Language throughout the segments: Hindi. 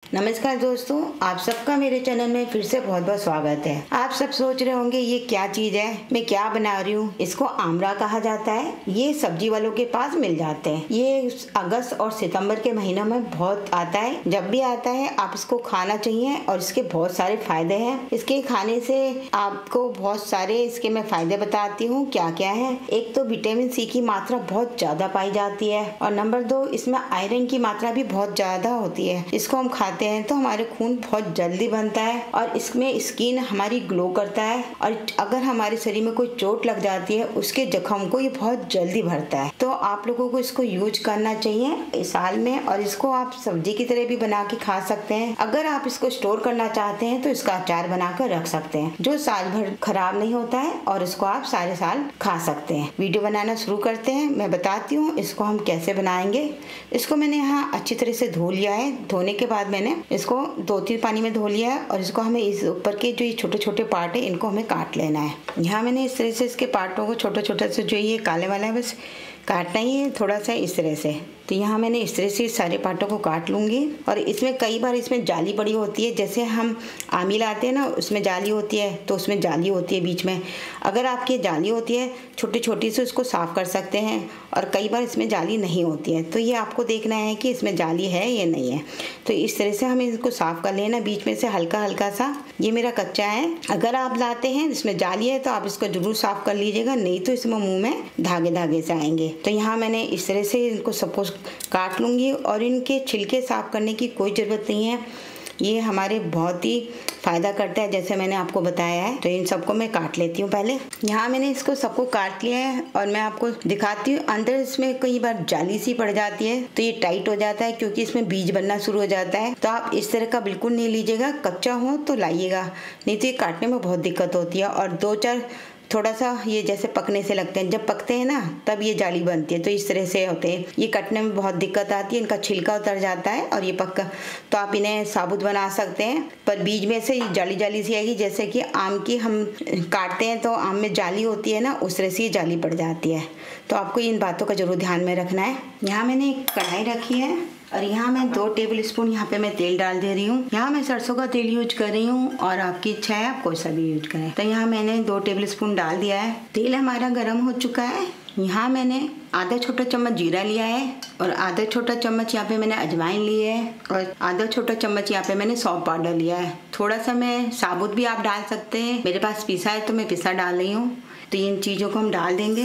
नमस्कार दोस्तों, आप सबका मेरे चैनल में फिर से बहुत बहुत स्वागत है। आप सब सोच रहे होंगे ये क्या चीज है, मैं क्या बना रही हूँ। इसको आमरा कहा जाता है। ये सब्जी वालों के पास मिल जाते हैं। ये अगस्त और सितंबर के महीनों में बहुत आता है। जब भी आता है आप इसको खाना चाहिए और इसके बहुत सारे फायदे हैं। इसके खाने से आपको बहुत सारे इसके मैं फायदे बताती हूँ क्या क्या है। एक तो विटामिन सी की मात्रा बहुत ज्यादा पाई जाती है और नंबर 2 इसमें आयरन की मात्रा भी बहुत ज्यादा होती है। इसको हम खाते हैं तो हमारे खून बहुत जल्दी बनता है और इसमें स्किन हमारी ग्लो करता है और अगर हमारे शरीर में कोई चोट लग जाती है उसके जख्म को ये बहुत जल्दी भरता है। तो आप लोगों को इसको यूज करना चाहिए इस साल में और इसको आप सब्जी की तरह भी बना के खा सकते हैं। अगर आप इसको स्टोर करना चाहते हैं तो इसका अचार बनाकर रख सकते हैं जो साल भर खराब नहीं होता है और इसको आप सारे साल खा सकते हैं। वीडियो बनाना शुरू करते हैं। मैं बताती हूँ इसको हम कैसे बनाएंगे। इसको मैंने यहाँ अच्छी तरह से धो लिया है। धोने के बाद मैंने इसको 2-3 पानी में धो लिया है और इसको हमें इस ऊपर के जो ये छोटे छोटे पार्ट है इनको हमें काट लेना है। यहाँ मैंने इस तरह से इसके पार्टों को छोटे छोटे से जो ये काले वाला है बस काटना ही है थोड़ा सा इस तरह से। तो यहाँ मैंने इस तरह से सारे पार्टों को काट लूँगी और इसमें कई बार इसमें जाली पड़ी होती है। जैसे हम आमी लाते हैं ना उसमें जाली होती है तो उसमें जाली होती है बीच में। अगर आपकी जाली होती है छोटी छोटी से उसको साफ़ कर सकते हैं और कई बार इसमें जाली नहीं होती है। तो ये आपको देखना है कि इसमें जाली है या नहीं है। तो इस तरह से हमें इसको साफ़ कर लेना बीच में से हल्का हल्का सा। ये मेरा कच्चा है। अगर आप लाते हैं इसमें जाली है तो आप इसको जरूर साफ़ कर लीजिएगा, नहीं तो इसमें मुँह में धागे धागे से आएंगे। तो यहाँ मैंने इस तरह से इनको सबको काट लूँगी और इनके छिलके साफ़ करने की कोई ज़रूरत नहीं है। ये हमारे बहुत ही फ़ायदा करता है जैसे मैंने आपको बताया है। तो इन सबको मैं काट लेती हूँ पहले। यहाँ मैंने इसको सबको काट लिया है और मैं आपको दिखाती हूँ। अंदर इसमें कई बार जाली सी पड़ जाती है तो ये टाइट हो जाता है क्योंकि इसमें बीज बनना शुरू हो जाता है। तो आप इस तरह का बिल्कुल नहीं लीजिएगा, कच्चा हो तो लाइएगा, नहीं तो ये काटने में बहुत दिक्कत होती है। और 2-4 थोड़ा सा ये जैसे पकने से लगते हैं, जब पकते हैं ना तब ये जाली बनती है। तो इस तरह से होते हैं। ये कटने में बहुत दिक्कत आती है, इनका छिलका उतर जाता है और ये पक्का तो आप इन्हें साबुत बना सकते हैं। पर बीज में से जाली जाली सी आएगी। जैसे कि आम की हम काटते हैं तो आम में जाली होती है ना, उस तरह से ये जाली पड़ जाती है। तो आपको इन बातों का जरूर ध्यान में रखना है। यहाँ मैंने एक कढ़ाई रखी है और यहाँ मैं 2 टेबल स्पून यहाँ पे मैं तेल डाल दे रही हूँ। यहाँ मैं सरसों का तेल यूज कर रही हूँ और आपकी इच्छा है आप कोई सा भी यूज करें। तो यहाँ मैंने 2 टेबल स्पून डाल दिया है। तेल हमारा गर्म हो चुका है। यहाँ मैंने आधा छोटा चम्मच जीरा लिया है और आधा छोटा चम्मच यहाँ पे मैंने अजवाइन ली है और आधा छोटा चम्मच यहाँ पे मैंने सौंफ पाउडर लिया है। थोड़ा सा मैं साबुत भी आप डाल सकते हैं, मेरे पास पिसा है तो मैं पिसा डाल रही हूँ। तो इन चीज़ों को हम डाल देंगे।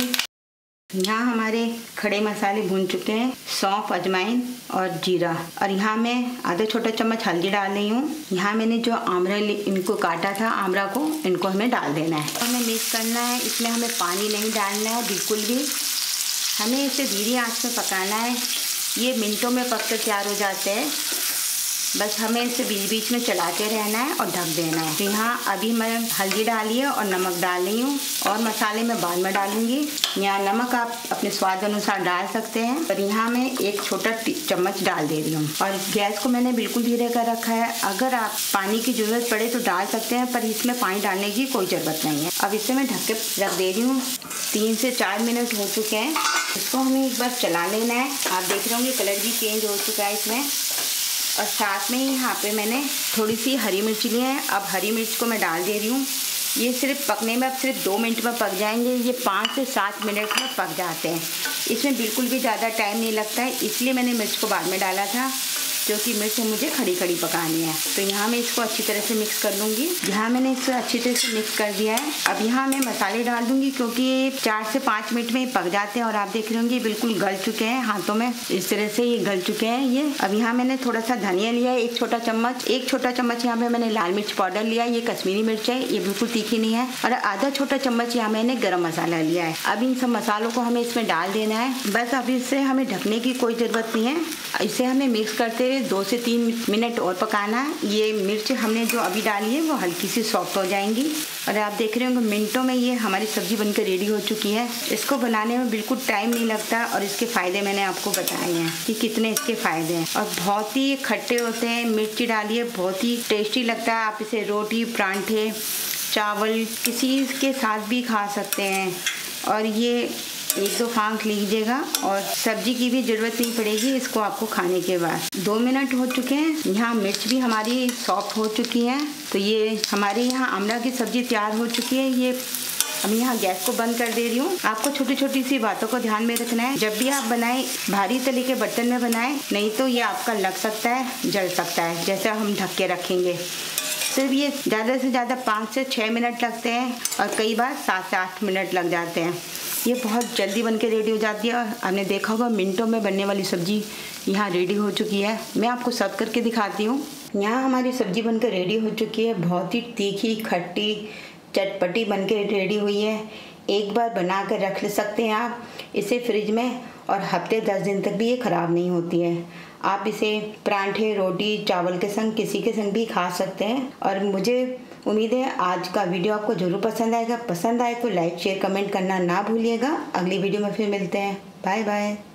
यहाँ हमारे खड़े मसाले भून चुके हैं, सौंफ, अजवाइन और जीरा। और यहाँ मैं आधा छोटा चम्मच हल्दी डाल रही हूँ। यहाँ मैंने जो आमरा इनको काटा था, आमरा को इनको हमें डाल देना है। हमें मिक्स करना है। इसमें हमें पानी नहीं डालना है बिल्कुल भी। हमें इसे धीरे आंच में पकाना है। ये मिनटों में पककर तैयार हो जाते हैं। बस हमें इसे बीच बीच में चलाते रहना है और ढक देना है। तो यहाँ अभी मैं हल्दी डाली है और नमक डाल रही हूँ और मसाले मैं बाद में डालूंगी। यहाँ नमक आप अपने स्वाद अनुसार डाल सकते हैं। पर यहाँ मैं 1 छोटा चम्मच डाल दे रही हूँ और गैस को मैंने बिल्कुल धीरे कर रखा है। अगर आप पानी की जरूरत पड़े तो डाल सकते हैं पर इसमें पानी डालने की कोई ज़रूरत नहीं है। अब इसे मैं ढक के रख दे रही हूँ। 3 से 4 मिनट हो चुके हैं। इसको हमें एक बार चला लेना है। आप देख रहे होंगे कलर भी चेंज हो चुका है इसमें। और साथ में यहाँ पे मैंने थोड़ी सी हरी मिर्च ली है। अब हरी मिर्च को मैं डाल दे रही हूँ। ये सिर्फ पकने में अब सिर्फ 2 मिनट में पक जाएंगे। ये 5 से 7 मिनट में पक जाते हैं। इसमें बिल्कुल भी ज़्यादा टाइम नहीं लगता है, इसलिए मैंने मिर्च को बाद में डाला था क्योंकि मिर्च मुझे खड़ी खड़ी पकानी है। तो यहाँ मैं इसको अच्छी तरह से मिक्स कर लूँगी। यहाँ मैंने इसको अच्छी तरह से मिक्स कर दिया है। अब यहाँ मैं मसाले डाल दूँगी क्योंकि 4 से 5 मिनट में पक जाते हैं और आप देख रहे होंगे बिल्कुल गल चुके हैं हाथों में। इस तरह से ये गल चुके हैं ये। अब यहाँ मैंने थोड़ा सा धनिया लिया है, 1 छोटा चम्मच। 1 छोटा चम्मच यहाँ पे मैंने लाल मिर्च पाउडर लिया है। ये कश्मीरी मिर्च है, ये बिल्कुल तीखी नहीं है। और आधा छोटा चम्मच यहाँ मैंने गरम मसाला लिया है। अब इन सब मसालों को हमें इसमें डाल देना है। बस अब इससे हमें ढकने की कोई ज़रूरत नहीं है। इसे हमें मिक्स करते हुए 2 से 3 मिनट और पकाना है। ये मिर्च हमने जो अभी डाली है वो हल्की सी सॉफ्ट हो जाएंगी और आप देख रहे होंगे मिनटों में ये हमारी सब्जी बनकर रेडी हो चुकी है। इसको बनाने में बिल्कुल टाइम नहीं लगता और इसके फ़ायदे मैंने आपको बताए हैं कि कितने इसके फ़ायदे हैं। और बहुत ही खट्टे होते हैं। मिर्ची डालिए, बहुत ही टेस्टी लगता है। आप इसे रोटी, परांठे, चावल किसी के साथ भी खा सकते हैं। और ये एक दो फांक लीजिएगा और सब्जी की भी ज़रूरत नहीं पड़ेगी इसको आपको खाने के बाद। 2 मिनट हो चुके हैं। यहाँ मिर्च भी हमारी सॉफ्ट हो चुकी है। तो ये हमारे यहाँ आमला की सब्ज़ी तैयार हो चुकी है। ये अब यहाँ गैस को बंद कर दे रही हूँ। आपको छोटी छोटी सी बातों को ध्यान में रखना है। जब भी आप बनाएं भारी तले के बर्तन में बनाएं, नहीं तो ये आपका लग सकता है, जल सकता है। जैसे हम ढक के रखेंगे सिर्फ ये ज़्यादा से ज़्यादा 5 से 6 मिनट लगते हैं और कई बार 7 से 8 मिनट लग जाते हैं। ये बहुत जल्दी बन के रेडी हो जाती है और आपने देखा होगा मिनटों में बनने वाली सब्ज़ी यहाँ रेडी हो चुकी है। मैं आपको सर्व करके दिखाती हूँ। यहाँ हमारी सब्ज़ी बनकर रेडी हो चुकी है। बहुत ही तीखी, खट्टी, चटपटी बन के रेडी हुई है। एक बार बना कर रख सकते हैं आप इसे फ्रिज में और हफ्ते 10 दिन तक भी ये ख़राब नहीं होती है। आप इसे परांठे, रोटी, चावल के संग किसी के संग भी खा सकते हैं। और मुझे उम्मीद है आज का वीडियो आपको ज़रूर पसंद आएगा। पसंद आए तो लाइक, शेयर, कमेंट करना ना भूलिएगा। अगली वीडियो में फिर मिलते हैं। Bye bye.